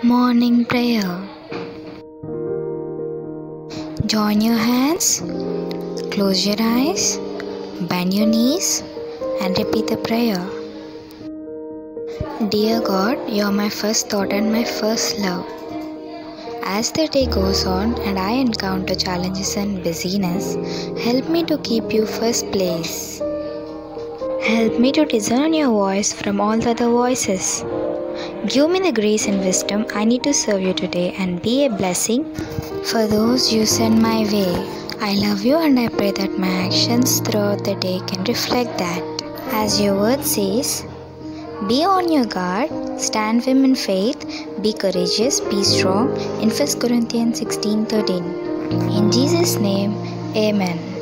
Morning prayer. Join your hands, close your eyes, bend your knees, and repeat the prayer. Dear God, you are my first thought and my first love. As the day goes on and I encounter challenges and busyness, help me to keep you first place. Help me to discern your voice from all the other voices. Give me the grace and wisdom I need to serve you today and be a blessing for those you send my way. I love you and I pray that my actions throughout the day can reflect that. As your word says, be on your guard, stand firm in faith, be courageous, be strong in 1 Corinthians 16:13. In Jesus' name, Amen.